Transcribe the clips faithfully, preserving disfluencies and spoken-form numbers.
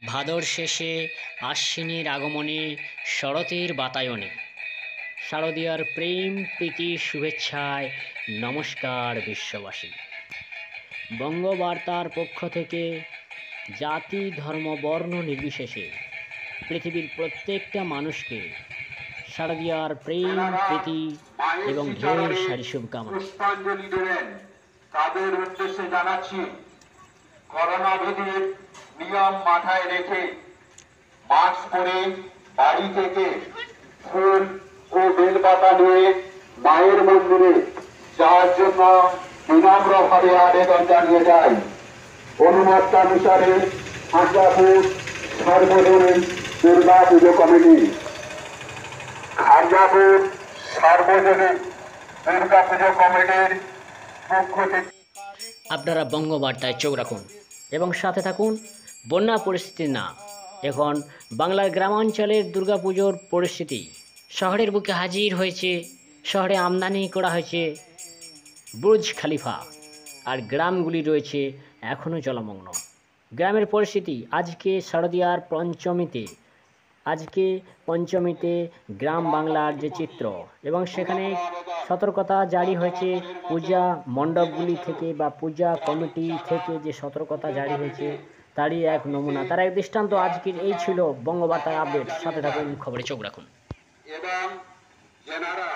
ভাদর শেষে আশ্বিনের আগমনে শরতের বাতায়নে শারদীয়ার প্রেম প্রীতি শুভেচ্ছায় নমস্কার বিশ্ববাসী। বঙ্গবার্তার পক্ষ থেকে জাতি ধর্ম বর্ণ নির্বিশেষে পৃথিবীর প্রত্যেকটা মানুষকে শারদীয়ার প্রেম প্রীতি এবং ঢের সারি শুভকামনা। পুষ্পাঞ্জলি দেবেন তাদের উদ্দেশ্যে জানাচ্ছি, করোনা বিধির নিয়ম মাথায় রেখে মাস্ক পরে বাড়ি থেকে ফুল ও বেলপাতা নিয়ে মায়ের মন্দিরে যাওয়ার জন্য বিনম্রভাবে আবেদন জানিয়ে যায়। অনুমতানুসারে খানজাপুর সার্বজনীন দুর্গা পুজো কমিটি খানজাপুর সার্বজনীন দুর্গা পুজো কমিটির পক্ষ থেকে আপনারা বঙ্গবার্তায় চোখ রাখুন এবং সাথে থাকুন। বন্যা পরিস্থিতি না, এখন বাংলার গ্রামাঞ্চলের দুর্গাপুজোর পরিস্থিতি। শহরের বুকে হাজির হয়েছে, শহরে আমদানি করা হয়েছে বুর্জ খলিফা, আর গ্রামগুলি রয়েছে এখনও জলমগ্ন। গ্রামের পরিস্থিতি আজকে শারদীয়ার পঞ্চমীতে আজকে পঞ্চমীতে গ্রাম বাংলার যে চিত্র, এবং সেখানে সতর্কতা জারি হয়েছে পূজা মণ্ডপগুলি থেকে বা পূজা কমিটি থেকে যে সতর্কতা জারি হয়েছে তারই এক নমুনা, তার এক দৃষ্টান্ত আজকের এই ছিল বঙ্গবার্তার আপডেট। সাথে থাকুন, খবরে চোখ রাখুন। এবং যেনারা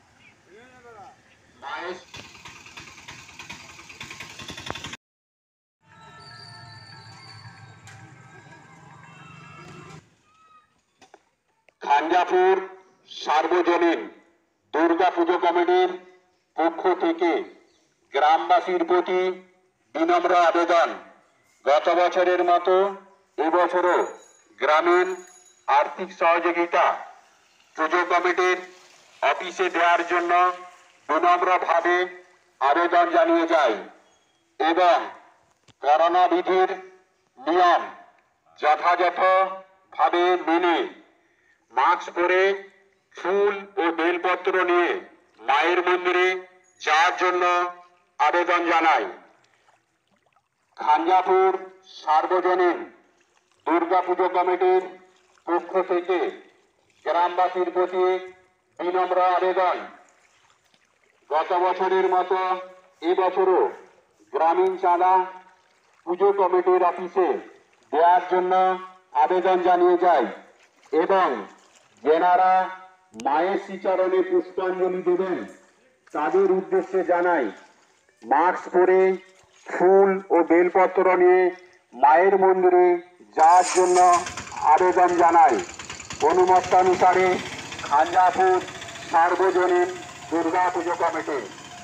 খানজাপুর সার্বজনীন দুর্গা পুজো কমিটির পক্ষ থেকে গ্রামবাসীর প্রতি বিনম্র আবেদন, গত বছরের মতো এবছরও গ্রামীণ আর্থিক সহযোগিতা পুজো কমিটির অফিসে দেওয়ার জন্য বিনম্রভাবে আবেদন জানিয়ে যায় এবং করোনা বিধির নিয়ম যথাযথভাবে মেনে মাস্ক পরে ফুল ও বেলপত্র নিয়ে মায়ের মন্দিরে যাওয়ার জন্য আবেদন জানাই। খানজাপুর সার্বজনীন দুর্গা পুজো কমিটির পক্ষ থেকে গ্রামবাসীর প্রতি বিনম্র আবেদন, গত বছরের মতো এবছরও গ্রামীণ চাঁদা পুজো কমিটির অফিসে দেওয়ার জন্য আবেদন জানিয়ে যায় এবং যেনারা মায়ের শ্রীচরণে পুষ্পাঞ্জলি দেবেন তাদের উদ্দেশ্যে জানাই, মাস্ক পরে ফুল ও বেলপত্র নিয়ে মায়ের মন্দিরে যাওয়ার জন্য আবেদন জানাই। অনুমতানুসারে খানজাপুর সার্বজনীন দুর্গা পুজো কমিটি।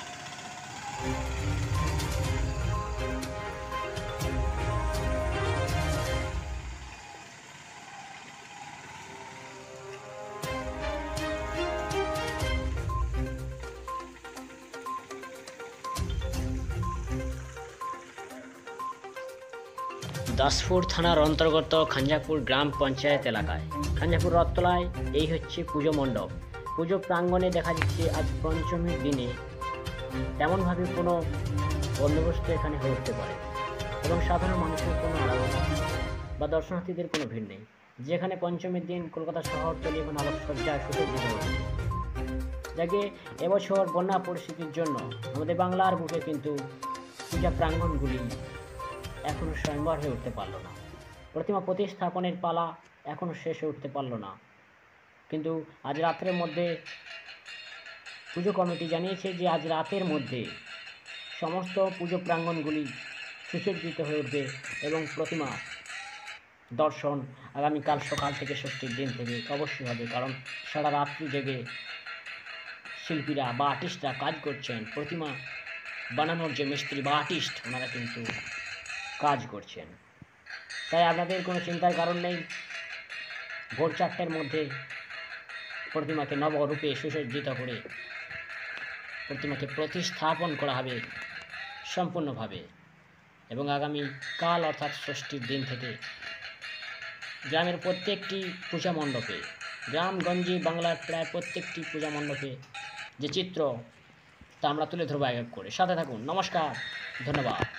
দাসপুর থানার অন্তর্গত খানজাপুর গ্রাম পঞ্চায়েত এলাকায় খানজাপুর রথতলায় এই হচ্ছে পুজো মণ্ডপ। পুজো প্রাঙ্গণে দেখা যাচ্ছে আজ পঞ্চমীর দিনে তেমনভাবে কোনো বন্দোবস্ত এখানে হয়ে উঠতে পারে এবং সাধারণ মানুষের কোনো আলাদা বা দর্শনার্থীদের কোনো ভিড় নেই। যেখানে পঞ্চমীর দিন কলকাতা শহরতলি এখন আলোকসজ্জায় সুসজ্জিত হয়েছে। যাকে এবছর বন্যা পরিস্থিতির জন্য আমাদের বাংলার বুকে কিন্তু পূজা প্রাঙ্গণগুলি এখনও স্বয়ংবর হয়ে উঠতে পারল না। প্রতিমা প্রতিস্থাপনের পালা এখনও শেষ হয়ে উঠতে পারল না, কিন্তু আজ রাতের মধ্যে পুজো কমিটি জানিয়েছে যে আজ রাতের মধ্যে সমস্ত পুজো প্রাঙ্গণগুলি সুসজ্জিত হয়ে উঠবে এবং প্রতিমা দর্শন আগামীকাল সকাল থেকে ষষ্ঠীর দিন থেকে অবশ্যই হবে, কারণ সারা রাত্রি জেগে শিল্পীরা বা আর্টিস্টরা কাজ করছেন। প্রতিমা বানানোর যে মিস্ত্রি বা আর্টিস্ট ওনারা কিন্তু কাজ করছেন। তাই আপনাদের কোনো চিন্তার কারণ নেই, ভোর চারটের মধ্যে প্রতিমাকে নবরূপে সুসজ্জিত করে প্রতিমাকে প্রতিস্থাপন করা হবে সম্পূর্ণভাবে এবং আগামী কাল অর্থাৎ ষষ্ঠীর দিন থেকে গ্রামের প্রত্যেকটি পূজা মণ্ডপে, গ্রামগঞ্জে বাংলার প্রায় প্রত্যেকটি পূজা মণ্ডপে যে চিত্র তা আমরা তুলে ধরবো এক এক করে। সাথে থাকুন। নমস্কার, ধন্যবাদ।